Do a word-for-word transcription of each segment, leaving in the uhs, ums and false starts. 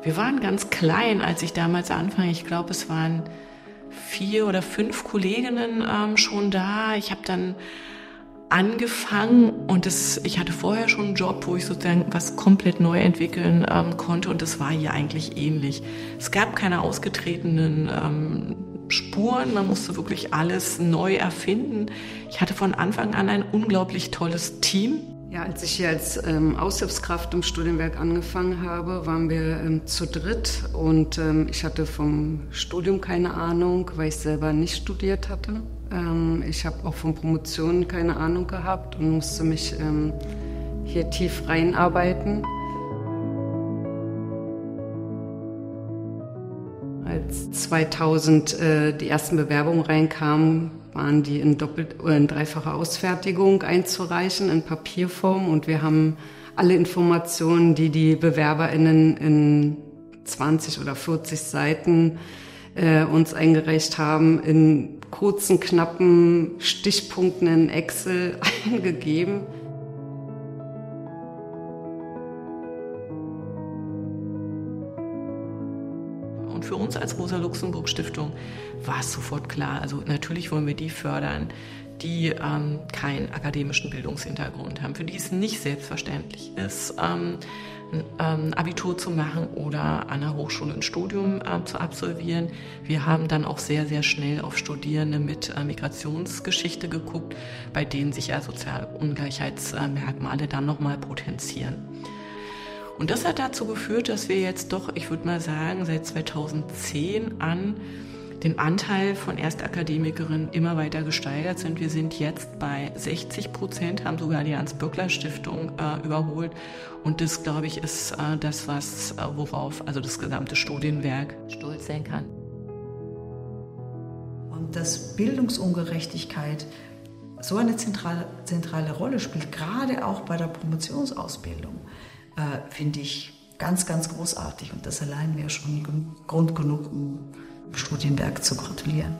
Wir waren ganz klein, als ich damals anfing. Ich glaube, es waren vier oder fünf Kolleginnen ähm, schon da. Ich habe dann angefangen und das, ich hatte vorher schon einen Job, wo ich sozusagen was komplett neu entwickeln ähm, konnte und das war hier eigentlich ähnlich. Es gab keine ausgetretenen ähm, Spuren, man musste wirklich alles neu erfinden. Ich hatte von Anfang an ein unglaublich tolles Team. Ja, als ich hier als ähm, Aushilfskraft im Studienwerk angefangen habe, waren wir ähm, zu dritt und ähm, ich hatte vom Studium keine Ahnung, weil ich selber nicht studiert hatte. Ähm, ich habe auch von Promotionen keine Ahnung gehabt und musste mich ähm, hier tief reinarbeiten. Als zweitausend äh, die ersten Bewerbungen reinkamen, waren die in doppelt oder in dreifacher Ausfertigung einzureichen in Papierform und wir haben alle Informationen, die die BewerberInnen in zwanzig oder vierzig Seiten äh, uns eingereicht haben, in kurzen, knappen Stichpunkten in Excel eingegeben. Und für uns als Rosa-Luxemburg-Stiftung war es sofort klar, also natürlich wollen wir die fördern, die ähm, keinen akademischen Bildungshintergrund haben, für die es nicht selbstverständlich ist, ähm, ein Abitur zu machen oder an der Hochschule ein Studium äh, zu absolvieren. Wir haben dann auch sehr, sehr schnell auf Studierende mit äh, Migrationsgeschichte geguckt, bei denen sich ja soziale Ungleichheitsmerkmale dann nochmal potenzieren. Und das hat dazu geführt, dass wir jetzt doch, ich würde mal sagen, seit zweitausendzehn an den Anteil von Erstakademikerinnen immer weiter gesteigert sind. Wir sind jetzt bei sechzig Prozent, haben sogar die Hans-Böckler-Stiftung äh, überholt. Und das, glaube ich, ist äh, das, was, äh, worauf also das gesamte Studienwerk stolz sein kann. Und dass Bildungsungerechtigkeit so eine zentrale, zentrale Rolle spielt, gerade auch bei der Promotionsausbildung, äh, finde ich ganz, ganz großartig. Und das allein wäre schon Grund genug, um Studienwerk zu gratulieren.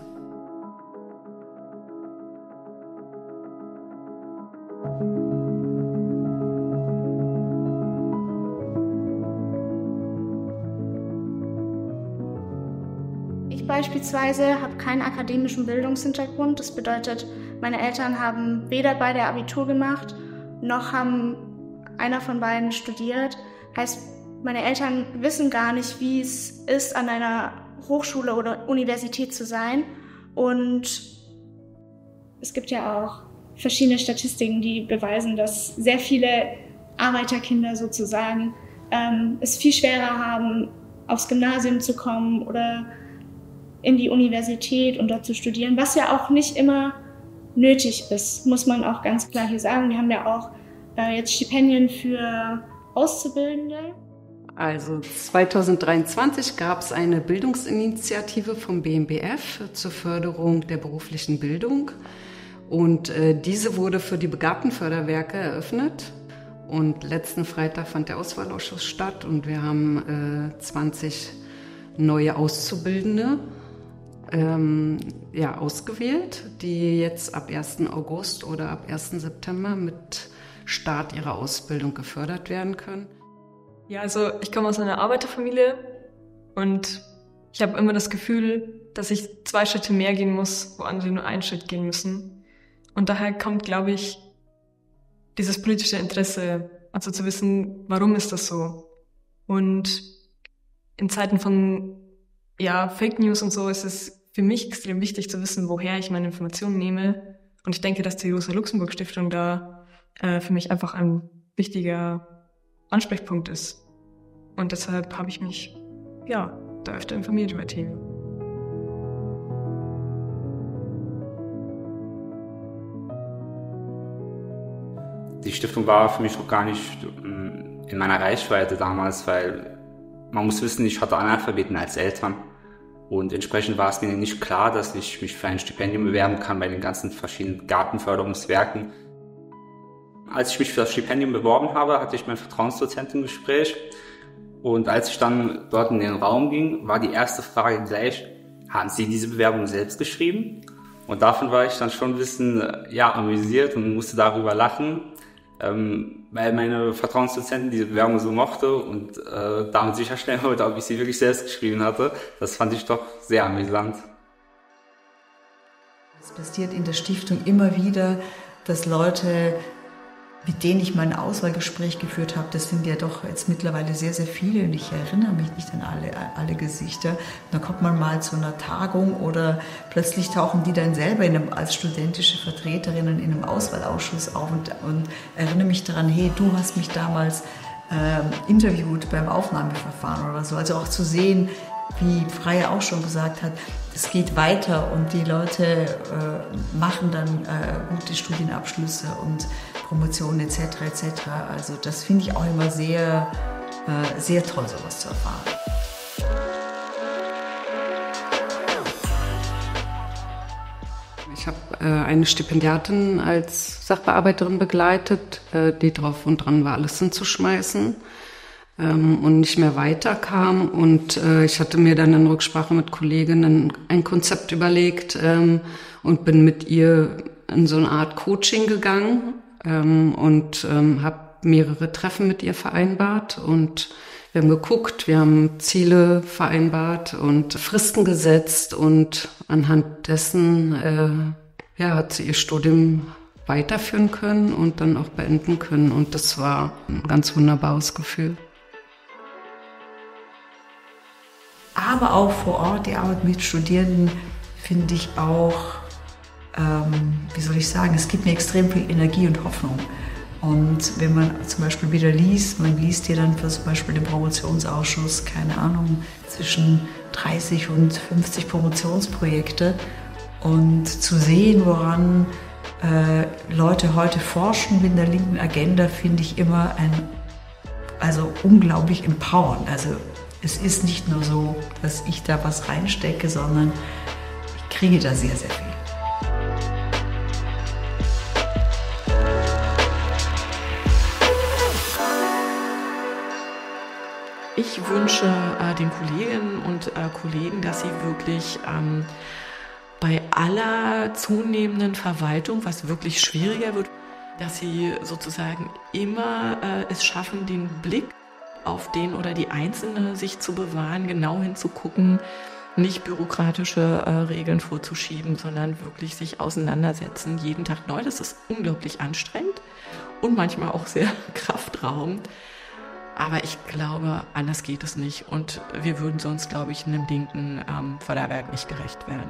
Ich beispielsweise habe keinen akademischen Bildungshintergrund. Das bedeutet, meine Eltern haben weder beide Abitur gemacht, noch haben einer von beiden studiert. Heißt, meine Eltern wissen gar nicht, wie es ist, an einer Hochschule oder Universität zu sein. Und es gibt ja auch verschiedene Statistiken, die beweisen, dass sehr viele Arbeiterkinder sozusagen ähm, es viel schwerer haben, aufs Gymnasium zu kommen oder in die Universität und dort zu studieren, was ja auch nicht immer nötig ist, muss man auch ganz klar hier sagen. Wir haben ja auch äh, jetzt Stipendien für Auszubildende. Also zweitausenddreiundzwanzig gab es eine Bildungsinitiative vom B M B F zur Förderung der beruflichen Bildung und äh, diese wurde für die Begabtenförderwerke eröffnet und letzten Freitag fand der Auswahlausschuss statt und wir haben äh, zwanzig neue Auszubildende ähm, ja, ausgewählt, die jetzt ab ersten August oder ab ersten September mit Start ihrer Ausbildung gefördert werden können. Ja, also ich komme aus einer Arbeiterfamilie und ich habe immer das Gefühl, dass ich zwei Schritte mehr gehen muss, wo andere nur einen Schritt gehen müssen. Und daher kommt, glaube ich, dieses politische Interesse, also zu wissen, warum ist das so? Und in Zeiten von ja, Fake News und so ist es für mich extrem wichtig zu wissen, woher ich meine Informationen nehme. Und ich denke, dass die Rosa-Luxemburg-Stiftung da äh, für mich einfach ein wichtiger Ansprechpunkt ist. Und deshalb habe ich mich, ja, da öfter informiert über Themen. Die Stiftung war für mich noch gar nicht in meiner Reichweite damals, weil man muss wissen, ich hatte Analphabeten als Eltern. Und entsprechend war es mir nicht klar, dass ich mich für ein Stipendium bewerben kann bei den ganzen verschiedenen Gartenförderungswerken. Als ich mich für das Stipendium beworben habe, hatte ich mein Vertrauensdozentengespräch und als ich dann dort in den Raum ging, war die erste Frage gleich, haben Sie diese Bewerbung selbst geschrieben? Und davon war ich dann schon ein bisschen ja, amüsiert und musste darüber lachen, ähm, weil meine Vertrauensdozentin diese Bewerbung so mochte und äh, damit sicherstellen wollte, ob ich sie wirklich selbst geschrieben hatte. Das fand ich doch sehr amüsant. Es passiert in der Stiftung immer wieder, dass Leute, mit denen ich mein Auswahlgespräch geführt habe, das sind ja doch jetzt mittlerweile sehr, sehr viele und ich erinnere mich nicht an alle, alle Gesichter. Dann kommt man mal zu einer Tagung oder plötzlich tauchen die dann selber in einem, als studentische Vertreterinnen in einem Auswahlausschuss auf und, und erinnere mich daran, hey, du hast mich damals äh, interviewt beim Aufnahmeverfahren oder so. Also auch zu sehen, wie Freya auch schon gesagt hat, es geht weiter und die Leute äh, machen dann äh, gute Studienabschlüsse und Promotionen et cetera et cetera. Also das finde ich auch immer sehr, äh, sehr toll, sowas zu erfahren. Ich habe äh, eine Stipendiatin als Sachbearbeiterin begleitet, äh, die drauf und dran war, alles hinzuschmeißen. Und nicht mehr weiterkam. Und äh, ich hatte mir dann in Rücksprache mit Kolleginnen ein Konzept überlegt ähm, und bin mit ihr in so eine Art Coaching gegangen ähm, und ähm, habe mehrere Treffen mit ihr vereinbart. Und wir haben geguckt, wir haben Ziele vereinbart und Fristen gesetzt. Und anhand dessen äh, ja, hat sie ihr Studium weiterführen können und dann auch beenden können. Und das war ein ganz wunderbares Gefühl. Aber auch vor Ort, die Arbeit mit Studierenden, finde ich auch, ähm, wie soll ich sagen, es gibt mir extrem viel Energie und Hoffnung. Und wenn man zum Beispiel wieder liest, man liest hier dann für zum Beispiel den Promotionsausschuss, keine Ahnung, zwischen dreißig und fünfzig Promotionsprojekte und zu sehen, woran äh, Leute heute forschen mit der linken Agenda, finde ich immer ein, also unglaublich empowernd. Also es ist nicht nur so, dass ich da was reinstecke, sondern ich kriege da sehr, sehr viel. Ich wünsche äh, den Kolleginnen und äh, Kollegen, dass sie wirklich ähm, bei aller zunehmenden Verwaltung, was wirklich schwieriger wird, dass sie sozusagen immer äh, es schaffen, den Blick auf den oder die Einzelne sich zu bewahren, genau hinzugucken, nicht bürokratische äh, Regeln vorzuschieben, sondern wirklich sich auseinandersetzen, jeden Tag neu. Das ist unglaublich anstrengend und manchmal auch sehr kraftraubend. Aber ich glaube, anders geht es nicht und wir würden sonst, glaube ich, einem linken ähm, Förderwerk nicht gerecht werden.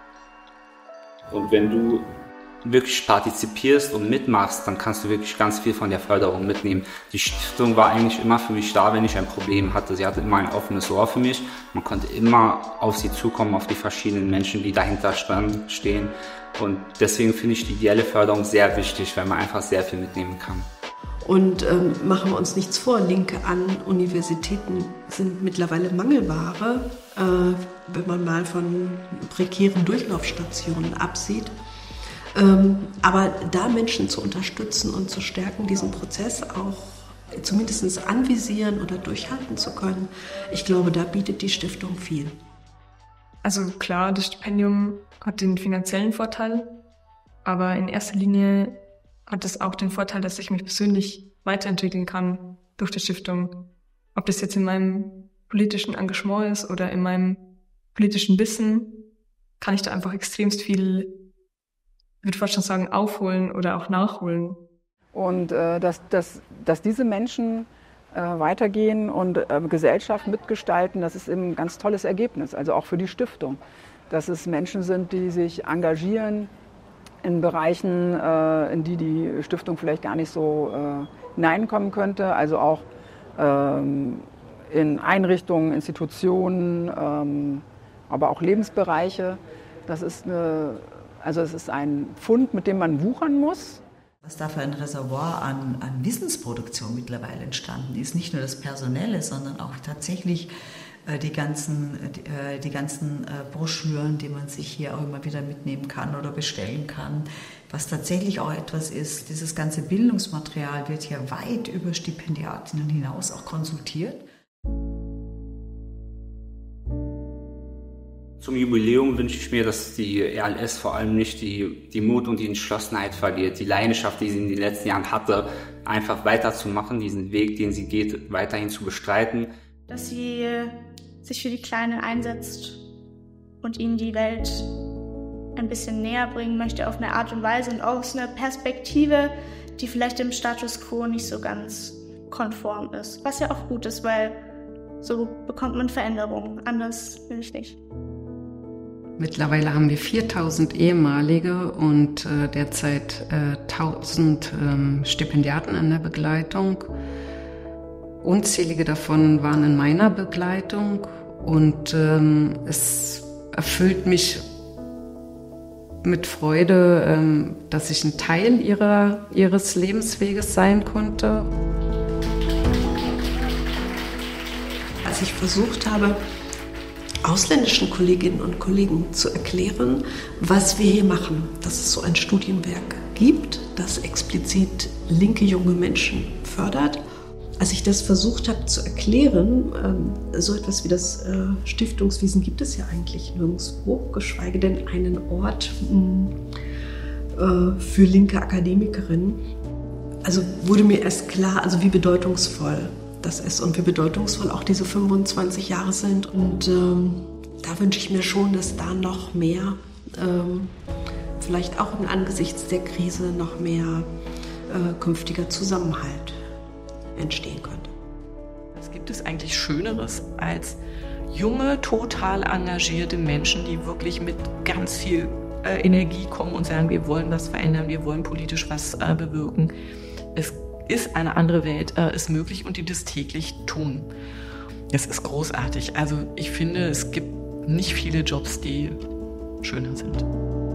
Und wenn du wirklich partizipierst und mitmachst, dann kannst du wirklich ganz viel von der Förderung mitnehmen. Die Stiftung war eigentlich immer für mich da, wenn ich ein Problem hatte. Sie hatte immer ein offenes Ohr für mich. Man konnte immer auf sie zukommen, auf die verschiedenen Menschen, die dahinter stehen. Und deswegen finde ich die ideelle Förderung sehr wichtig, weil man einfach sehr viel mitnehmen kann. Und ähm, machen wir uns nichts vor, Linke an Universitäten sind mittlerweile Mangelware, äh, wenn man mal von prekären Durchlaufstationen absieht. Ähm, aber da Menschen zu unterstützen und zu stärken, diesen Prozess auch zumindest anvisieren oder durchhalten zu können, ich glaube, da bietet die Stiftung viel. Also klar, das Stipendium hat den finanziellen Vorteil, aber in erster Linie hat es auch den Vorteil, dass ich mich persönlich weiterentwickeln kann durch die Stiftung. Ob das jetzt in meinem politischen Engagement ist oder in meinem politischen Wissen, kann ich da einfach extremst viel, ich würde fast schon sagen, aufholen oder auch nachholen. Und äh, dass, dass, dass diese Menschen äh, weitergehen und äh, Gesellschaft mitgestalten, das ist eben ein ganz tolles Ergebnis, also auch für die Stiftung. Dass es Menschen sind, die sich engagieren in Bereichen, äh, in die die Stiftung vielleicht gar nicht so äh, hineinkommen könnte, also auch ähm, in Einrichtungen, Institutionen, ähm, aber auch Lebensbereiche. Das ist eine, also es ist ein Pfund, mit dem man wuchern muss. Was da für ein Reservoir an, an Wissensproduktion mittlerweile entstanden ist, nicht nur das Personelle, sondern auch tatsächlich äh, die ganzen, äh, die ganzen äh, Broschüren, die man sich hier auch immer wieder mitnehmen kann oder bestellen kann. Was tatsächlich auch etwas ist, dieses ganze Bildungsmaterial wird hier weit über Stipendiatinnen hinaus auch konsultiert. Zum Jubiläum wünsche ich mir, dass die R L S vor allem nicht die, die Mut und die Entschlossenheit verliert, die Leidenschaft, die sie in den letzten Jahren hatte, einfach weiterzumachen, diesen Weg, den sie geht, weiterhin zu bestreiten. Dass sie sich für die Kleinen einsetzt und ihnen die Welt ein bisschen näher bringen möchte auf eine Art und Weise und aus einer Perspektive, die vielleicht dem Status quo nicht so ganz konform ist. Was ja auch gut ist, weil so bekommt man Veränderungen. Anders will ich nicht. Mittlerweile haben wir viertausend ehemalige und äh, derzeit äh, tausend ähm, Stipendiaten an der Begleitung. Unzählige davon waren in meiner Begleitung und ähm, es erfüllt mich mit Freude, ähm, dass ich ein Teil ihrer, ihres Lebensweges sein konnte. Als ich versucht habe, ausländischen Kolleginnen und Kollegen zu erklären, was wir hier machen, dass es so ein Studienwerk gibt, das explizit linke junge Menschen fördert. Als ich das versucht habe zu erklären, so etwas wie das Stiftungswesen gibt es ja eigentlich nirgendwo, geschweige denn einen Ort für linke Akademikerinnen. Also wurde mir erst klar, also wie bedeutungsvoll das ist und wie bedeutungsvoll auch diese fünfundzwanzig Jahre sind. Und ähm, da wünsche ich mir schon, dass da noch mehr, ähm, vielleicht auch angesichts der Krise, noch mehr äh, künftiger Zusammenhalt entstehen könnte. Was gibt es eigentlich Schöneres als junge, total engagierte Menschen, die wirklich mit ganz viel äh, Energie kommen und sagen, wir wollen was verändern, wir wollen politisch was äh, bewirken. Es ist eine andere Welt, äh, ist möglich und die das täglich tun. Das ist großartig. Also ich finde, es gibt nicht viele Jobs, die schöner sind.